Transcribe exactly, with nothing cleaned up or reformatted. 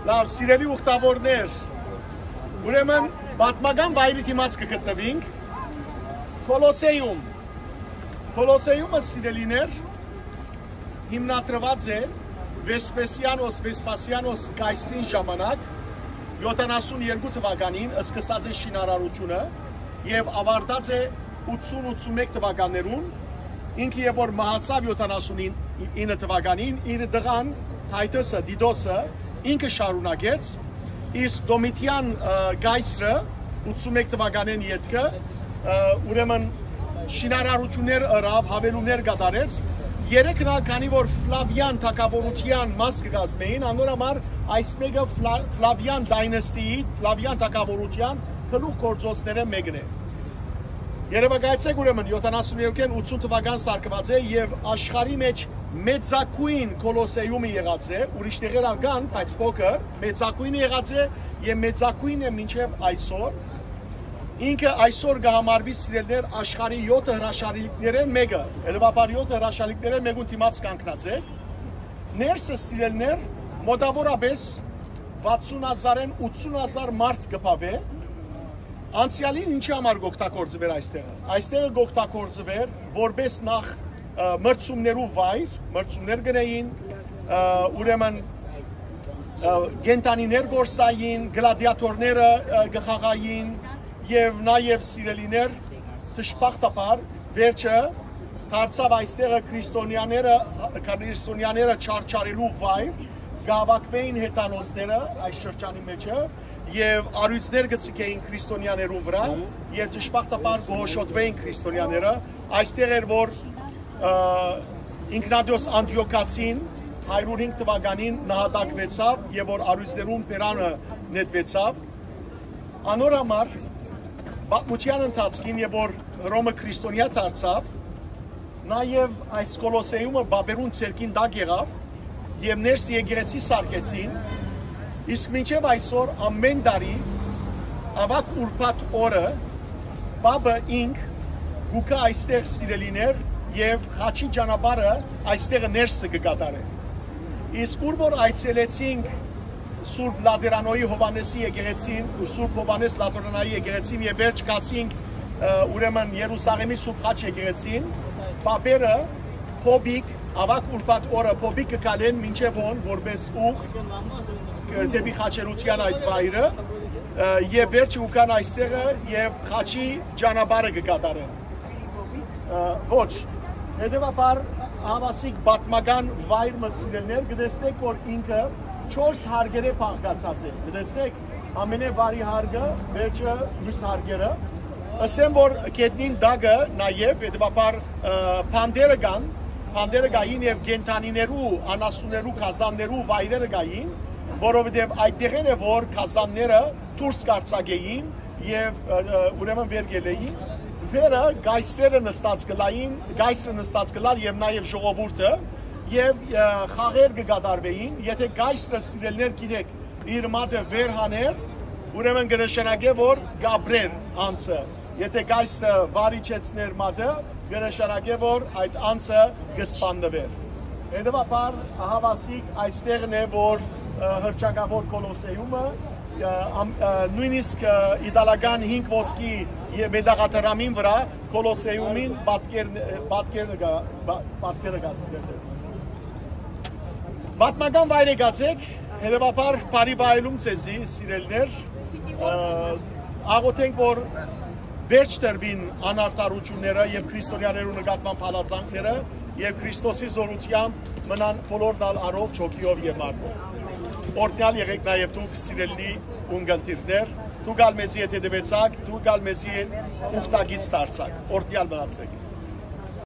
Լավ, սիրելի ուխտավորներ, ուրեմն պատմական վայրի դիմաց կգտնվենք Կոլոսեյում։ Կոլոսեյումը, սիրելիներ, հիմնադրված է Վեսպասիանոս Վեսպասիանոս կայսրին ժամանակ յոթանասունյոթ թվականին սկսած է շինարարությունը եւ ավարտած է ութսուն ութսունմեկ թվականներուն։ Ինքը երբ որ մահացավ յոթանասունինը թվականին, իր դղան Հայտոսը Դիդոսը ինքը շարունակեց, իսկ Դոմիթիան կայսրը ութսունմեկ թվականին ետքը ուրեմն շինարարություններ ըրավ, հավելումներ կատարեց, երեքն ալ քանի որ Ֆլավիան թագավորության մաս կգազմեին, անորամար այս մեկը Ֆլավիան դայնաստիի, Ֆլավիան թագավորության գլուխ գործոցները մեկն է։ Երևակայեցեք ուրեմն յոթանասունյոթ ութսուն թվական սարքված է եւ աշխարհի մեջ մեծակույն Կոլոսեյումը եղած է, ուրիշ տեղեր կան, բայց փոքր, մեծակույնը եղած է եւ մեծակույնը մինչեւ այսօր։ Ինքը այսօր կհամարվի սիրելներ աշխարհի յոթ հրաշալիքներեն մեկը, հետեւաբար յոթ հրաշալիքներեն մեկուն դիմաց կանգնած է։ Ներսը սիրելներ մոտավորապես վաթսուն հազարեն ութսուն հազար մարդ կփավե։ Անցյալին ինչի համար գօգտագործվեր այստեղ։ Այստեղ գօգտագործվեր որպես նախ մրցումներու վայր, մրցումներ գնային, ուրեմն գենտանիներ գործային, գլադիատորները գխաղային եւ նաեւ սիրելիներ դժբախտաբար վերջը դարձավ այստեղը քրիստոնյաները քրիստոնյաները չարչարելու վայր, գավակվեին հետանոսները այս շրջանի մեջը եւ արույցներ գցկեին քրիստոնյաներու վրա եւ դժբախտաբար գոհշոտվեին քրիստոնյաները այստեղ էր որ ինքնադիոս Անդիոքացին հայրորինք թվականին նահատակվեցավ եւ որ արույցներուն պերանը նետվեցավ անորամար պատմության ընթացքին եւ որ Հռոմը քրիստոնյա դարձավ նաեւ այս Կոլոսեյումը բաբերուն ցերկին դակ եղավ եւ ներս եկեղեցի սարքեցին իսկ մինչեւ այսօր ամեն տարի ավակ ուրբաթ օրը բաբը ինք գուկա այստեղ սիրելիներ եւ խաչի ճանապարհը այստեղ ներսը կկատարե իսկ ուր որ այցելեցինք Սուրբ Լատերանոյի Հովանեսի եկեղեցին ու Սուրբ Հովանես Լատերանայի եկեղեցին եւ վերջ կացինք ուրեմն Երուսաղեմի Սուրբ Խաչ եկեղեցին բաբերը փոբիկ ավակ ուրբաթ օրը փոբիկ կկալեն մինչեւ ոն որպես ուղ դեպի խաչերության այդ վայրը եւ վերջը ուկան այստեղը եւ խաչի ճանապարհը կկատարեն ոչ հետեւաբար հավասիկ պատմական վայր մսիրելներ գտեսնեք որ ինքը չորս հարգերը փոխկացած է գտեսնեք ամենավարի հարգը վերջը մյուս հարգերը ասեմ որ կետնին դագը նաեւ հետեւաբար փանդերը կան փանդերը կային եւ գենտանիներու անասուներու կազաններու վայրերը կային որովհետեւ այդտեղն է որ կազանները դուրս կարծագեին եւ ուրեմն վերգելեին վերը գայսրերը նստած գլային գայսրը նստած գլար եւ նաեւ ժողովուրդը եւ խաղեր կգադարվեին եթե գայսրը սիրելներ գիտեք իր մատը վեր հաներ ուրեմն կնշանակե որ գաբրեր անցը եթե գայսրը վարիչեցներ մատը կնշանակե որ այդ անցը կսպանդվեր հետեւաբար հավասիկ այստեղն է որ հրճակավոր Կոլոսեյումը նույնիսկ իտալական հինգ ոսկի մեդաղաթրամին վրա Կոլոսեյումին պատկերը գասկեր պատմական վայր եկացեք հետևաբար բարի վայելում ձեզի սիրելներ աղոթենք որ վերջ տրվին անարդարությունները եւ քրիստոնյաներու նկատմամբ հալածանքները եւ Քրիստոսի զորությամբ մնան բոլոր դալ առողջ հոգիով եւ մարմնով օրդյալ եղեք նաեւ դուք սիրելի ունգընտիրներ դուք ալ մեզի հետ հետևեցաք դուք ալ մեզի ուխտագից դարձաք օրդյալ մնացեք